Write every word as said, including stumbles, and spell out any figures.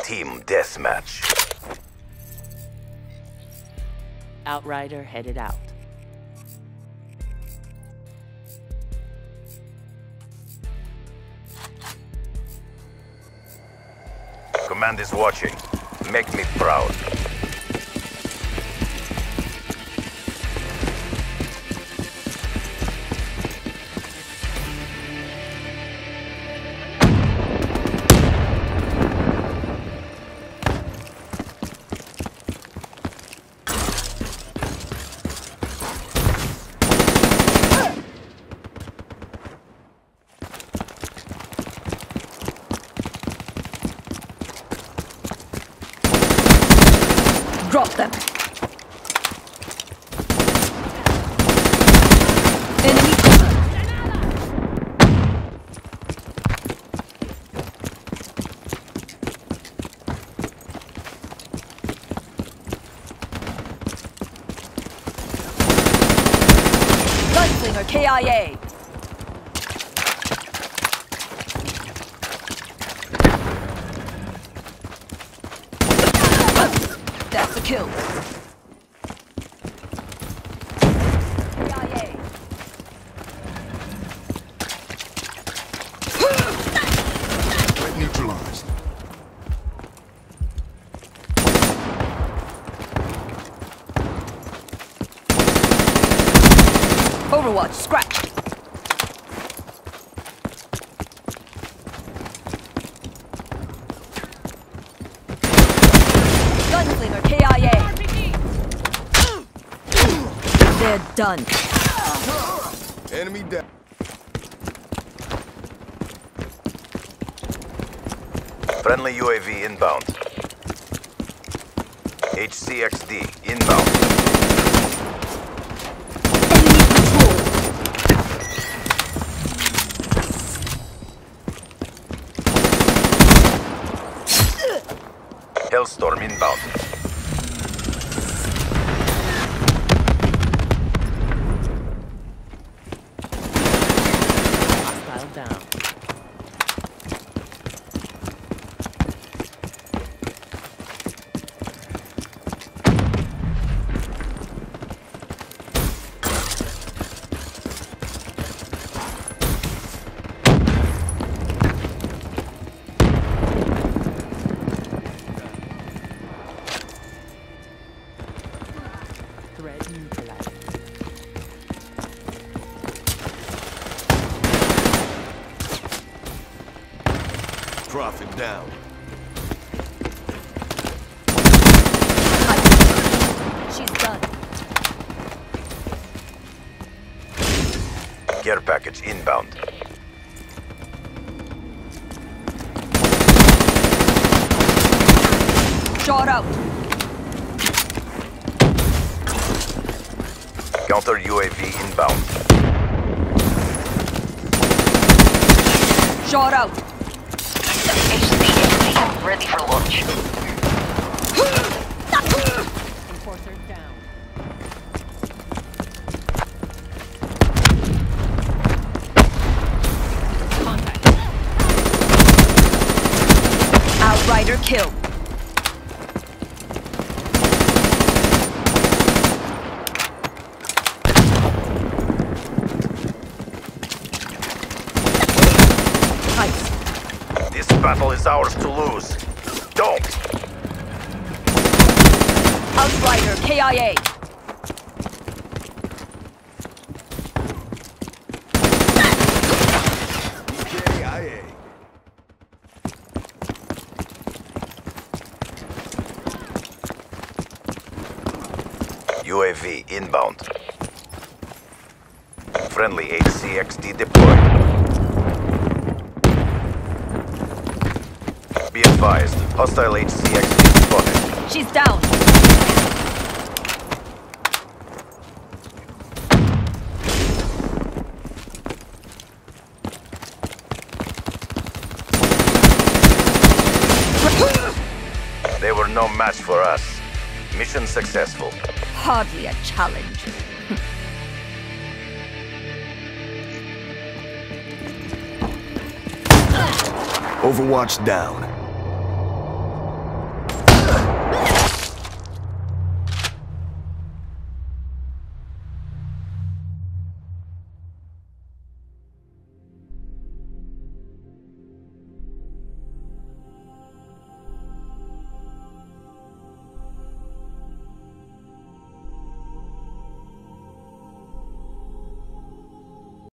Team Deathmatch. Outrider headed out. Command is watching. Make me proud. Drop them. Enemy cover. Gunslinger K I A. That's a kill. K I A. Threat neutralized. Overwatch, scratch. Gunslinger K I A. They're done. Enemy down. Friendly U A V inbound. H C X D inbound. Enemy patrol. Hellstorm inbound. Hostile down. Threat neutralized. Prophet down. She's done. Care package inbound. Shot out. Counter U A V inbound. Shot out. H C X D ready for launch. Enforcer down. Contact. Outrider kill. Nice. This battle is ours to lose. Don't! Outrider K I A. K I A. U A V inbound. Friendly H C X D deployed. Be advised, hostile H C X D spotted. She's down. They were no match for us. Mission successful. Hardly a challenge. Overwatch down.